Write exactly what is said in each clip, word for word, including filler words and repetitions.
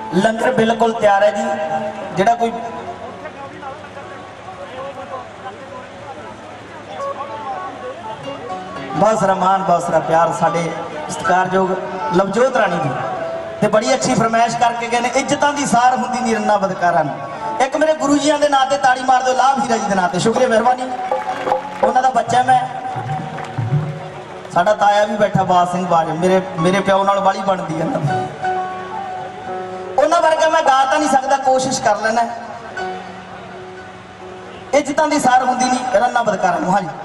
लंगर बिल्कुल तैयार है जी। जिहड़ा कोई बहुत सारा मान बहुत सारा प्यार साडे सत्कारयोग लवजोत राणी जी ते बड़ी अच्छी फरमाइश करके गए ने। इज्जतां दी सार हुंदी नी रन्ना बदकारां नूं। एक मेरे गुरु जियां दे नां ते ताड़ी मार दो लाभ हीरा जी दे नां ते शुक्रिया मेहरबानी। उन्हां दा बच्चा मैं साडा ताया भी बैठा बाज सिंह बाज मेरे मेरे प्यो नाल वाली बनदी है ना। उन्हां वर्गा मैं गा तां नहीं सकदा कोशिश कर लेना। इज्जतां दी सार हुंदी नी रन्ना बदकारां नूं। हाँ जी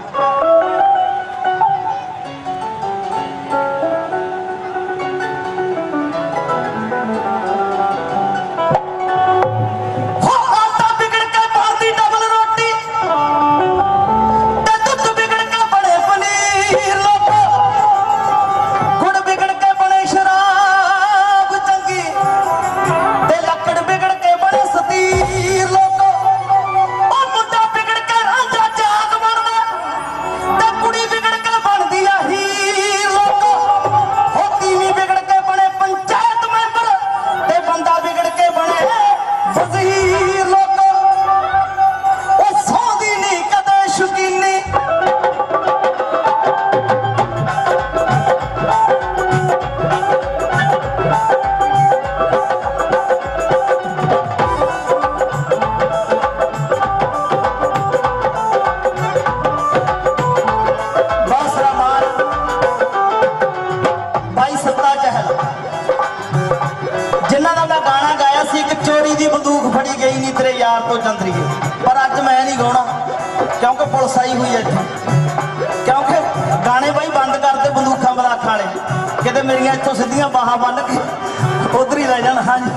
जंतरीए पर अज मैं नहीं गाना क्योंकि पुलिस आई हुई है इत्थे। क्योंकि गाने बई बंद करते बंदूखा बलाखा वाले किते मेरिया इत्थों सीधियां बाहां बन के उधर ही लै जान। हाँ जी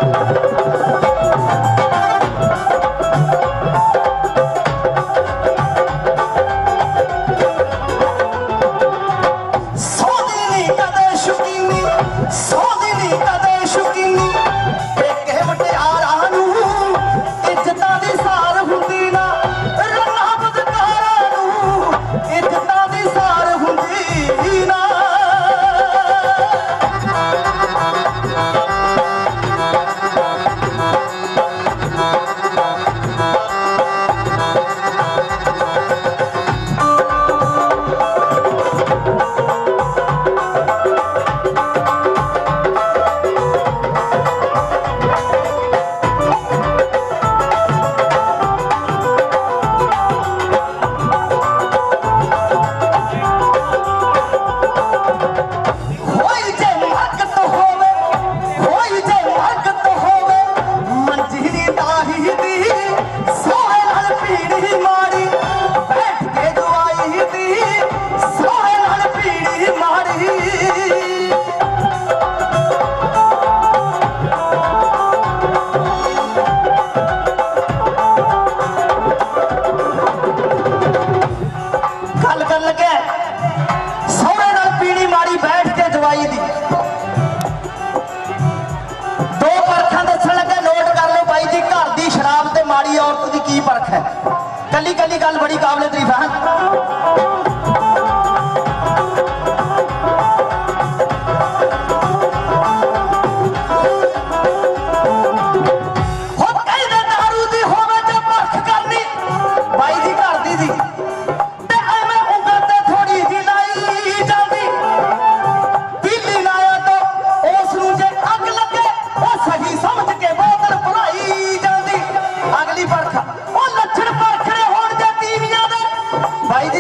कली कली गल बड़ी काबिल तारीफ है। भाई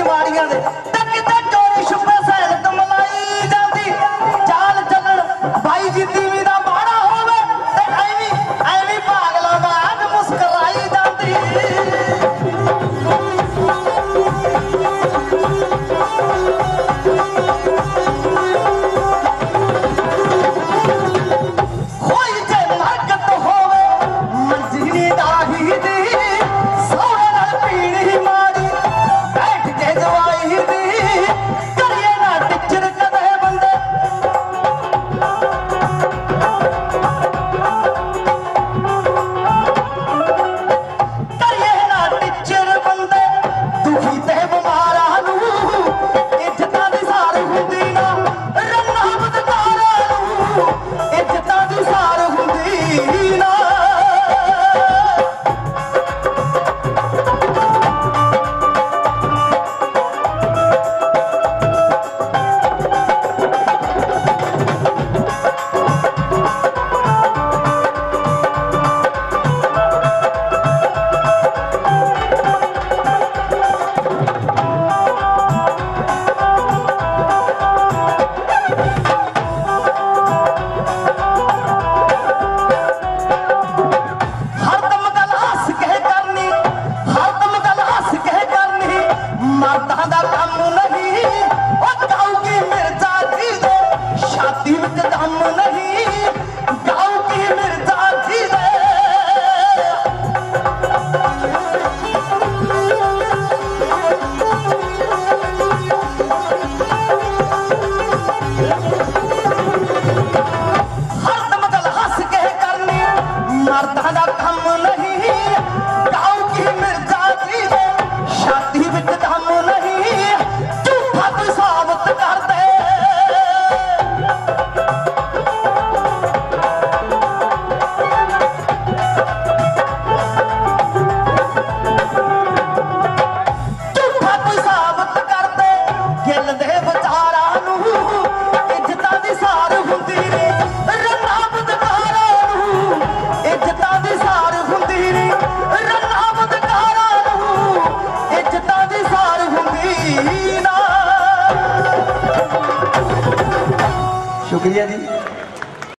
शुक्रिया जी।